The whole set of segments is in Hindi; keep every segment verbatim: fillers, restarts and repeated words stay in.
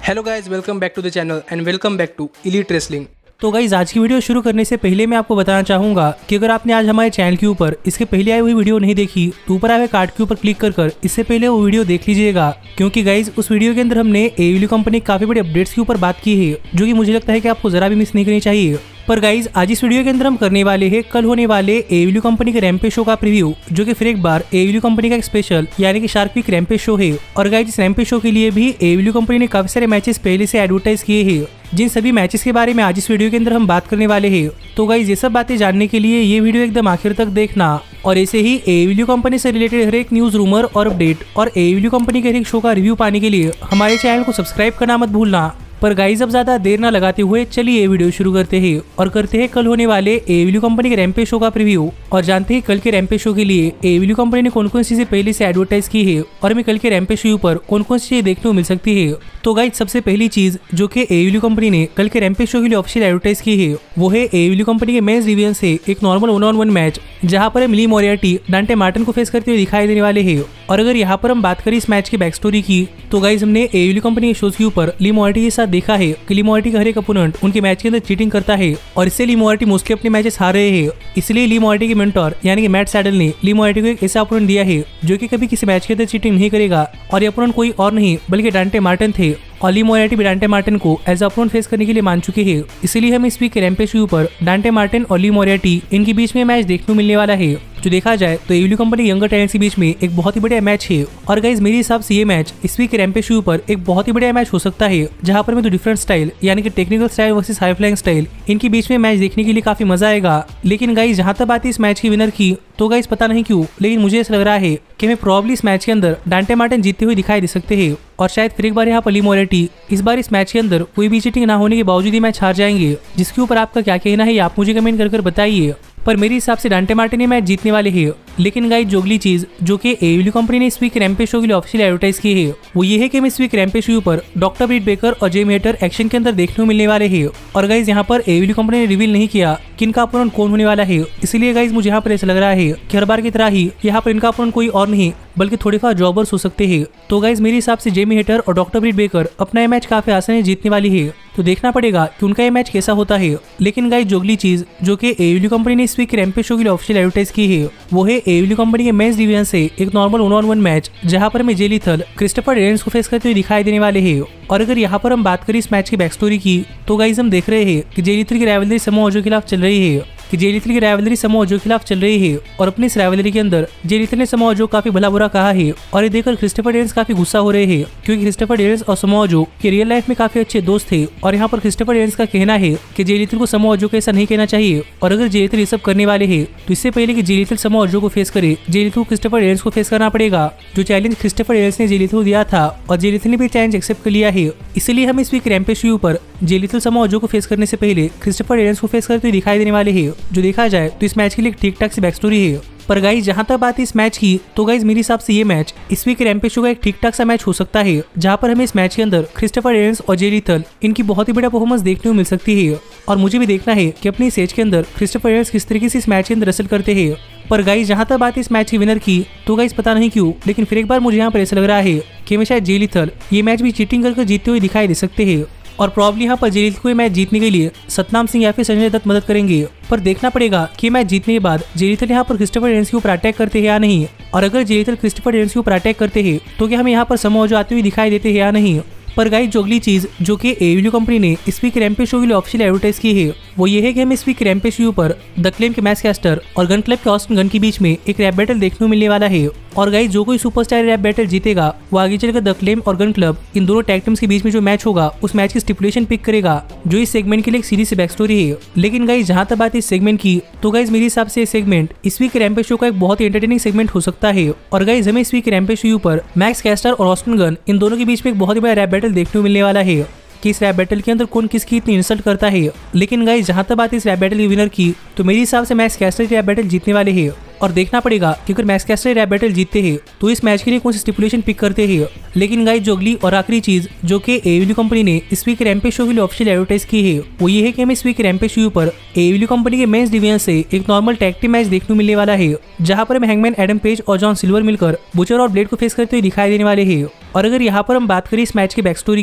Hello guys, welcome back to the channel and welcome back to elite wrestling. तो गाइज आज की वीडियो शुरू करने से पहले मैं आपको बताना चाहूंगा कि अगर आपने आज हमारे चैनल के ऊपर इसके पहले आई हुई वीडियो नहीं देखी तो ऊपर आए हुए कार्ड के ऊपर क्लिक कर कर इससे पहले वो वीडियो देख लीजिएगा, क्योंकि गाइज उस वीडियो के अंदर हमने एडब्ल्यू कंपनी की काफी बड़े अपडेट्स के ऊपर बात की है जो कि मुझे लगता है कि आपको जरा भी मिस नहीं करनी चाहिए। पर गाइज आज इस वीडियो के अंदर हम करने वाले हैं कल होने वाले एडब्ल्यू कंपनी के रैम्पेज शो का प्रीव्यू, जो कि फिर एक बार एडब्ल्यू कंपनी का एक स्पेशल यानी कि शार्क वीक रैम्पेज शो है। और गाइज इस रैम्पेज शो के लिए भी एडब्ल्यू कंपनी ने काफी सारे मैचेस पहले से एडवर्टाइज किए हैं, जिन सभी मैचेस के बारे में आज इस वीडियो के अंदर हम बात करने वाले हैं। तो गाइज ये सब बातें जानने के लिए ये वीडियो एकदम आखिर तक देखना, और ऐसे ही एडब्ल्यू कंपनी से रिलेटेड हर एक न्यूज, रूमर और अपडेट और एडब्ल्यू कंपनी के हर एक शो का रिव्यू पाने के लिए हमारे चैनल को सब्सक्राइब करना मत भूलना। पर गाइज अब ज्यादा देर ना लगाते हुए चलिए वीडियो शुरू करते हैं और करते हैं कल होने वाले एडब्ल्यू कंपनी के रैम्पेज शो का प्रीव्यू, और जानते हैं कल के रैम्पेज शो के लिए एडब्ल्यू कंपनी ने कौन कौन सी चीजें पहले से एडवर्टाइज की है और हमें कल के रैम्पेज शो पर कौन कौन सी चीजें देखने को मिल सकती है। तो गाइज सबसे पहली चीज जो कि एडब्ल्यू कंपनी ने कल के रैम्पेज शो के लिए ऑफिशियल एडवर्टाइज की है वो है एडब्ल्यू कंपनी के मेंस डिवीजन से एक normal one on one match, जहां पर हम ली मोरियार्टी डांटे मार्टिन को फेस करते हुए दिखाई देने वाले हैं। और अगर यहाँ पर हम बात करें इस मैच की बैक स्टोरी की तो गाइज हमने एडब्ल्यू कंपनी के शोज के ऊपर ली मोरियार्टी के साथ देखा है कि ली मोरियार्टी का हर एक अपोनेंट उनके मैच के अंदर चीटिंग करता है और इससे ली मोरियार्टी मोस्टली अपने मैचेस हार रहे हैं। इसलिए ली मोरियार्टी के मेंटोर यानी कि मैट सैडल ने ली मोरियार्टी को एक ऐसा अपोनेंट दिया है जो कि कभी किसी मैच के अंदर चीटिंग नहीं करेगा, और ये अपोनेंट कोई और नहीं बल्कि डांटे मार्टिन थे। और ली मोरियार्टी भी डांटे मार्टिन को एज अपोनेंट फेस करने के लिए मान चुके हैं, इसलिए हम इस वीक के रैम्पेज शो पर डांटे मार्टिन और ली मोरियार्टी इनके बीच में मैच देखने को मिलने वाला है। जो देखा जाए तो एडब्ल्यू कंपनी यंगर टैलेंट्स के बीच में एक बहुत ही बढ़िया मैच है। और गाइज मेरे हिसाब से ये मैच इस वीक के रैम्पेज शो पर एक बहुत ही बढ़िया मैच हो सकता है, जहां पर मैं तो डिफरेंट स्टाइल यानी कि technical style versus high flying style इनके बीच में मैच देखने के लिए काफी मजा आएगा। लेकिन गाइज जहां तक बात है इस मैच की विनर की, तो गाइज पता नहीं क्यों लेकिन मुझे ऐसा लग रहा है कि हमें प्रॉब्ली इस मैच के अंदर डांटे मार्टिन जीतते हुए दिखाई दे सकते हैं, और शायद फिर एक बार यहाँ पर ली मोरियार्टी इस बार इस मैच के अंदर कोई भी चीटिंग ना होने के बावजूद ही मैच हार जाएंगे। जिसके ऊपर आपका क्या कहना है आप मुझे कमेंट कर कर बताइए। पर मेरे हिसाब से डांटे मार्टिन ये मैच जीतने वाले हैं। लेकिन गाइज जो अगली चीज जो कि एडब्ल्यू कंपनी ने इस वीक रैम्पेज शो के लिए ऑफिशियल एडवर्टाइज की है वो ये है कि हम इस वीक रैम्पेज शो पर डॉक्टर ब्रिट बेकर और जेमी हेटर एक्शन के अंदर देखने को मिलने वाले हैं। और गाइज यहाँ पर एडब्ल्यू कंपनी ने रिवील नहीं किया कि इनका अपोनेंट कौन होने वाला है, इसलिए गाइज मुझे यहाँ पर ऐसा लग रहा है कि हर बार की तरह ही यहाँ पर इनका अपोनेंट कोई और नहीं बल्कि थोड़े फार जॉबर्स हो सकते हैं। तो गाइज मेरे हिसाब से जेमी हेटर और डॉक्टर ब्रिट बेकर अपना ये मैच काफी आसानी से जीतने वाली है, तो देखना पड़ेगा कि उनका ये मैच कैसा होता है। लेकिन गाइज जो अगली चीज जो कि एडब्ल्यू कंपनी ने इस वीक रैम्पेज शो के लिए ऑफिशियल एडवर्टाइज की है वो है एडब्ल्यू कंपनी के मेंस डिवीजन से एक normal one on one match, जहां पर हमें जे लीथल क्रिस्टोफर डेनियल्स को फेस करते हुए दिखाई देने वाले हैं। और अगर यहाँ पर हम बात करें इस मैच की बैक स्टोरी की तो गाइज हम देख रहे हैं कि जे लीथल की राइवलरी समोआ जो के खिलाफ चल रही है कि जे लीथल की राइवलरी समोआ जो के खिलाफ चल रही है और अपनी इस राइवलरी के अंदर जे लीथल ने समोआ जो काफी भला बुरा कहा है, और ये देखकर क्रिस्टोफर डेनियल्स काफी गुस्सा हो रहे हैं क्योंकि क्रिस्टोफर डेनियल्स और समोआ जो के रियल लाइफ में काफी अच्छे दोस्त थे। और यहाँ पर क्रिस्टोफर डेनियल्स का कहना है कि जे लीथल को समोआ जो को ऐसा नहीं कहना चाहिए, और अगर जे लीथल ये सब करने वाले हैं तो इससे पहले कि जे लीथल समोआ जो को फेस करे जे लीथल को क्रिस्टोफर डेनियल्स को फेस करना पड़ेगा, जो चैलेंज क्रिस्टोफर डेनियल्स ने जे लीथल को दिया था, और जे लीथल ने भी चैलेंज एक्सेप्ट कर लिया है। इसलिए हम इस वीक रैम्पेज शो पर जे लीथल समोआ जो को फेस करने से पहले क्रिस्टोफर डेनियल्स को फेस करते हुए दिखाई देने वाले हैं। जो देखा जाए तो इस मैच के लिए ठीक ठाक सी बैक स्टोरी है। पर गाइज जहां तक बात है इस मैच की तो गाइज मेरे हिसाब से ये मैच इस वीक रैम्पेज शो का एक ठीक ठाक सा मैच हो सकता है, जहां पर हमें इस मैच के अंदर क्रिस्टोफर डेनियल्स और जे लीथल इनकी बहुत ही बड़ा परफॉर्मेंस देखने को मिल सकती है। और मुझे भी देखना है कि अपनी इस एज के अंदर क्रिस्टोफर डेनियल्स किस तरीके से इस मैच के अंदर रसल करते हैं। पर गाइज जहां तक बात है इस मैच की विनर की तो गाइज पता नहीं क्यों लेकिन फिर एक बार मुझे यहाँ पर ऐसा लग रहा है कि हमें शायद जे लीथल ये मैच भी चीटिंग करके जीतते हुए दिखाई दे सकते हैं, और प्रॉब्ली यहाँ पर जे लीथल को ये मैच जीतने के लिए सतनाम सिंह या फिर संजय दत्त मदद करेंगे। पर देखना पड़ेगा कि मैच जीतने के बाद जे लीथल यहाँ पर क्रिस्टोफर डेनियल्स के ऊपर अटैक करते हैं या नहीं, और अगर जे लीथल क्रिस्टोफर डेनियल्स के ऊपर अटैक करते हैं तो क्या हमें यहाँ पर समोआ जो आते हुए दिखाई देते हैं या नहीं। पर गाइज जो अगली चीज जो कि एडब्ल्यू कंपनी ने इस वीक रैम्पेज शो के लिए ऑफिशियल एडवर्टाइज की है वो ये है कि हम इस वीक रैम्पेज शो पर द क्लेम के मैच कैस्टर और गन क्लब के ऑस्टिन गन के बीच में एक रैप बैटल देखने को मिलने वाला है। और गाइज जो कोई सुपरस्टार रैप बैटल जीतेगा वो आगे चलकर द क्लेम और गन क्लब इन दोनों टैग टीम्स के बीच में जो मैच होगा उस मैच की स्टिपुलेशन पिक करेगा, जो इस सेगमेंट के लिए एक सीरीज से बैक स्टोरी है। लेकिन गाइज जहां तक बात इस सेगमेंट की तो गाइज मेरे हिसाब से सेगमेंट इस वीक रैम्पेज शो का एक बहुत ही एंटरटेनिंग सेगमेंट हो सकता है। और गाइज हमें इस वीक रैम्पेज शो पर मैक्स कैस्टर और ऑस्टिन गन इन दोनों के बीच में एक बहुत ही बड़ा रैप बैटल देखने को मिलने वाला है कि इस रैप बैटल के अंदर कौन किसकी इतनी इंसल्ट करता है। लेकिन गाइज जहां तक बात इस रैप बैटल की विनर की तो मेरे हिसाब से मैक्स कैस्टर रैप बैटल जीतने वाले हैं, और देखना पड़ेगा कि अगर मैक्स कैस्टर रैप बैटल जीतते हैं तो इस मैच के लिए कौन सी स्टिपुलेशन पिक करते हैं। लेकिन गाइज जो अगली और आखिरी चीज जो कि एडब्ल्यू कंपनी ने इस वीक रैम्पेज शो के लिए ऑफिशियल एडवर्टाइज की है वो ये है कि हम इस वीक रैम्पेज शो पर एडब्ल्यू कंपनी के मेंस डिवीजन से एक नॉर्मल टैग टीम मैच देखने को मिलने वाला है, जहां पर हम हैंगमैन एडम पेज और जॉन सिल्वर मिलकर बुचर और ब्लेड को फेस करते हुए दिखाई देने वाले हैं। और अगर यहाँ पर हम बात करें इस मैच की बैक स्टोरी की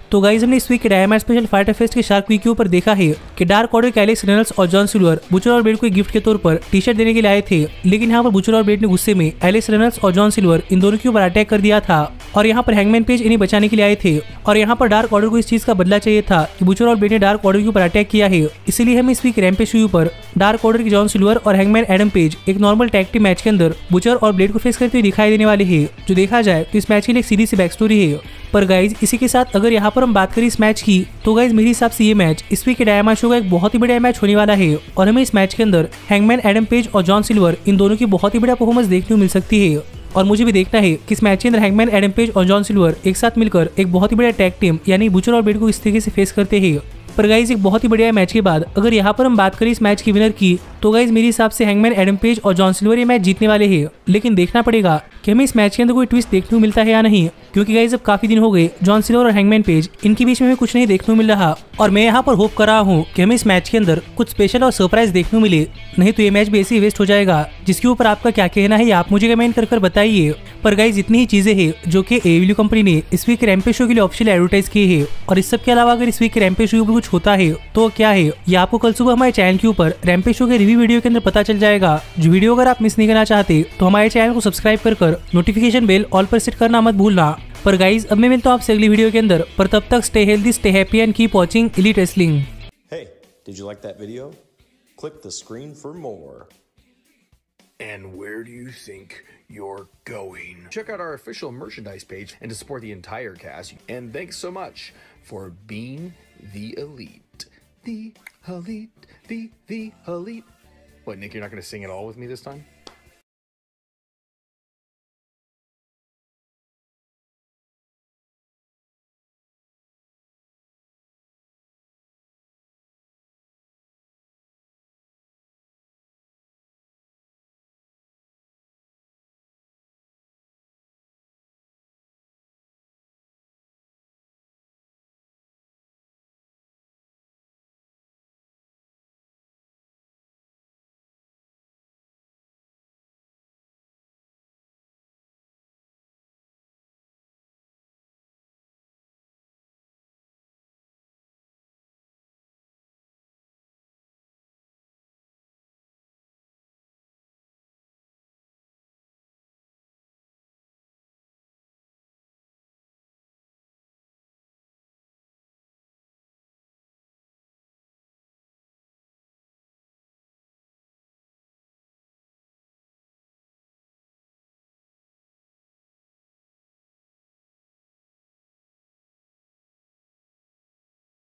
तो गाइज हमने इस वीक के डायमंड स्पेशल फाइटर फेस्ट के शार्क वीक के ऊपर देखा है कि डार्क ऑर्डर के एलेक्स रेनल्ड्स और जॉन सिल्वर बुचर और ब्लेड को एक गिफ्ट के तौर पर टी शर्ट देने के लिए आए थे, लेकिन यहाँ पर बुचर और ब्लेड ने गुस्से में एलेक्स रेनल्ड्स और जॉन सिल्वर इन दोनों के ऊपर अटैक कर दिया था और यहाँ पर हैंगमैन पेज इन्हें बचाने के लिए आए थे। और यहाँ पर डार्क ऑर्डर को इस चीज का बदला चाहिए था कि बुचर और ब्लेड ने डार्क ऑर्डर के ऊपर अटैक किया है, इसलिए हम इस वीक रैम्पेज शो पर डार्क ऑर्डर के जॉन सिल्वर और हैंगमैन एडम पेज एक नॉर्मल टैग टीम मैच के अंदर बुचर और ब्लेड को फेस करते हुए दिखाई देने वाले हैं। जो देखा जाए तो इस मैच के लिए एक सीधी सी बैक स्टोरी है। पर गाइज इसी के साथ अगर यहाँ पर हम बात करें इस मैच की, तो गाइज मेरे हिसाब से ये मैच इस वीक के डायमंड शो का एक बहुत ही बढ़िया मैच होने वाला है और हमें इस मैच के अंदर हैंगमैन एडम पेज और जॉन सिल्वर इन दोनों की बहुत ही बढ़िया परफॉर्मेंस देखने को मिल सकती है। और मुझे भी देखना है कि इस मैच के अंदर हैंगमैन एडम पेज और जॉन सिल्वर एक साथ मिलकर एक बहुत ही बढ़िया टैग टीम यानी बुचर और ब्लेड को इस तरीके से फेस करते हैं। पर गाइज एक बहुत ही बढ़िया मैच के बाद अगर यहाँ पर हम बात करें इस मैच की विनर की, तो गाइज मेरे हिसाब से हैंगमैन एडम पेज और जॉन सिल्वर ये मैच जीतने वाले हैं। लेकिन देखना पड़ेगा कि हमें इस मैच के अंदर कोई ट्विस्ट देखने को मिलता है या नहीं, क्योंकि गाइज अब काफी दिन हो गए जॉन सिल्वर और हैंगमैन पेज इनके बीच में हमें कुछ नहीं देखने को मिल रहा और मैं यहाँ पर होप कर रहा हूँ कि हमें इस मैच के अंदर कुछ स्पेशल और सरप्राइज देखने को मिले, नहीं तो ये मैच भी ऐसे ही वेस्ट हो जाएगा। जिसके ऊपर आपका क्या कहना है आप मुझे कमेंट कर कर बताइए। पर गाइज इतनी ही चीजें हैं जो कि एडब्ल्यू कंपनी ने इस वीक रैम्पेज शो के लिए ऑफिशियल एडवर्टाइज किए हैं और इस सब के अलावा अगर इस वीक रैम्पेज शो पर कुछ होता है तो क्या है ये आपको कल सुबह हमारे चैनल के ऊपर रैम्पेज शो के रिव्यू वीडियो के अंदर पता चल जाएगा। जो वीडियो अगर आप मिस नहीं करना चाहते तो हमारे चैनल को सब्सक्राइब कर कर नोटिफिकेशन बेल ऑल पर सेट करना मत भूलना। पर गाइज अब मैं मिलता हूँ आपसे अगली वीडियो के अंदर, पर तब तक stay healthy, stay happy and keep watching Elite Wrestling. Hey, did you like that video? Click the screen for more. And where do you think you're going? Check out our official merchandise page and to support the entire cast. And thanks so much for being the elite. The elite, the, the elite. What, Nick, you're not going to sing it all with me this time?